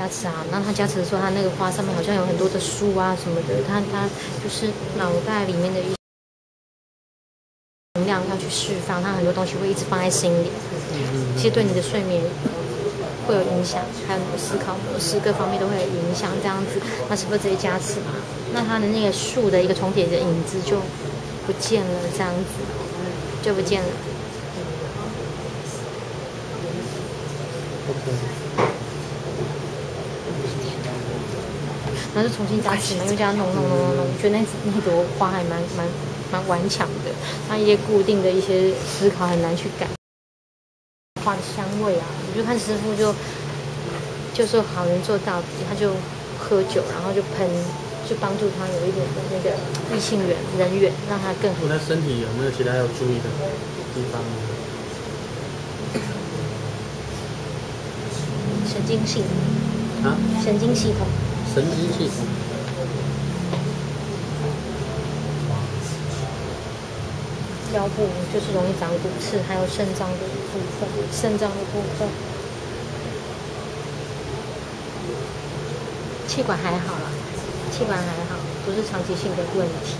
加持啊，那他加持的时候，他那个花上面好像有很多的树啊什么的，他就是脑袋里面的一些能量要去释放，他很多东西会一直放在心里，其实对你的睡眠会有影响，还有你的思考模式各方面都会有影响。这样子，那是不是直接加持嘛？那他的那个树的一个重叠的影子就不见了，这样子就不见了。然后就重新加持嘛，又加弄，我觉得那朵花还蛮顽强的，它一些固定的一些思考很难去改。花的香味啊，我就看师傅就说好人做到底，他就喝酒，然后就喷，就帮助他有一点的那个异性缘人缘，让他更好。 他身体有没有其他要注意的地方？ 神经系统啊？ 神经系统。 神经系统。 腰部就是容易长骨刺，还有肾脏的部分，气管还好啦，气管还好，不是长期性的问题。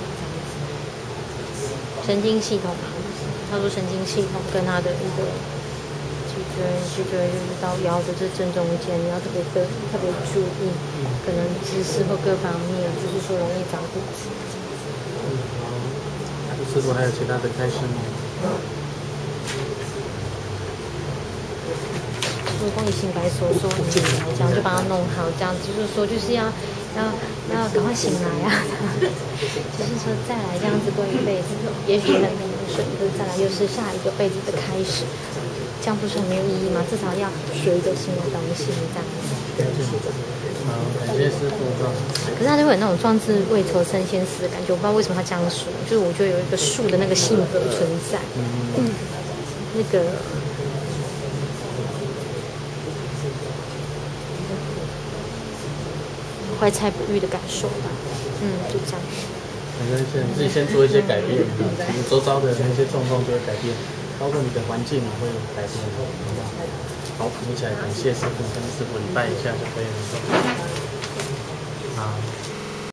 神经系统啊，他说神经系统跟他的一个脊椎就是到腰的这正中间，你要特别注意，可能姿势或各方面，就是说容易长骨刺。 师傅还有其他的开示吗？ 如果你醒来说你来这样就把它弄好，这样就是说就是要赶快醒来啊！就是说再来这样子过一辈子，也许很顺，可是再来又是下一个辈子的开始，这样不是很没有意义吗？至少要学一个新的东西这样子。 好，感谢师傅。 可是他就会有那种壮志未酬身先死的感觉，我不知道为什么他这样说，就是我觉得有一个树的那个性格存在，那个。怀才不遇的感受吧，就这样。 反正你自己先做一些改变，你周遭的那些状况就会改变，包括你的环境也会改变，好不好？好，一起来感谢师傅，跟师傅礼拜一下就可以了。好。